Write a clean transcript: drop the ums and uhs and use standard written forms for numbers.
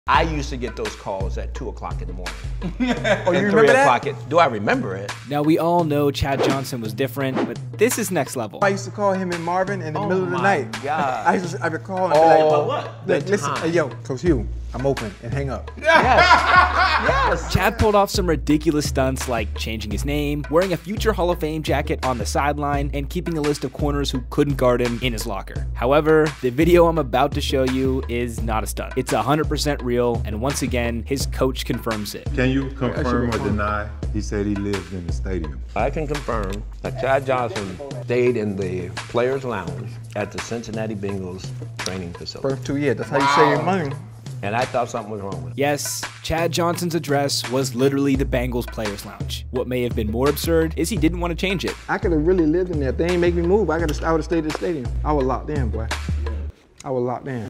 I used to get those calls at 2 o'clock in the morning. Oh, you remember that? Do I remember it? Now, we all know Chad Johnson was different, but this is next level. I used to call him and Marvin in the middle of the night. God. I would call him and be like, Oh, what? the Listen, time. hey, yo, Coach Hugh, I'm open, and hang up. Yes. Chad pulled off some ridiculous stunts like changing his name, wearing a future Hall of Fame jacket on the sideline, and keeping a list of corners who couldn't guard him in his locker. However, the video I'm about to show you is not a stunt. It's 100% real, and once again, his coach confirms it. Can you confirm or deny? He said he lived in the stadium. I can confirm that Chad Johnson stayed in the Players Lounge at the Cincinnati Bengals training facility. First 2 years, that's how you save your money. And I thought something was wrong with it. Yes, Chad Johnson's address was literally the Bengals Players Lounge. What may have been more absurd is he didn't want to change it. I could have really lived in there. If they ain't make me move, I would have stayed at the stadium. I was locked in, boy. I was locked in.